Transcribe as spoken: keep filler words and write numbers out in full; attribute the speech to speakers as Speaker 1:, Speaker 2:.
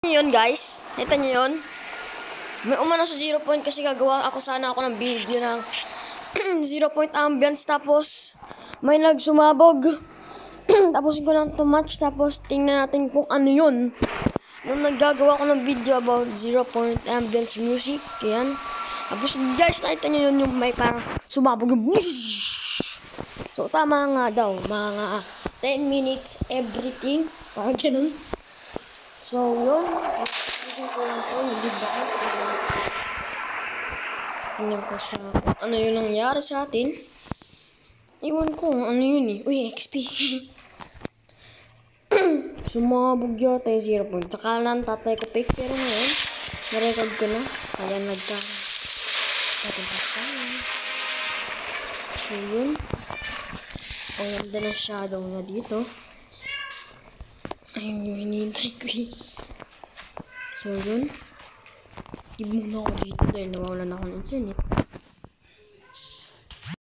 Speaker 1: Yun guys, kita nyo yun. May umano sa zero point kasi gagawa ako sana ako ng video ng zero point ambience, tapos may nagsumabog. Tapos ko lang to match, tapos tingnan natin kung ano yun. Nung naggagawa ko ng video about zero point ambience music, yan. Tapos guys, nakita nyo yun yung may parang sumabog yung so tama nga daw, mga ten minutes everything, parang ganun. So yun, gusto ko lang po, hindi ba ako tingnan ko sa kung ano yun nangyari sa atin. Iwan ko ano yun eh. Uy, X P. Sumabog yata yung zero point. Tsaka lang tatay ko pick, pero ngayon na-record ko na, kaya nagka natin pasaya. So yun, ang ganda ng shadow niya dito. Ayun yung hinihintay ko eh. So yun, give muna ako dito dahil nawawalan ako ng internet.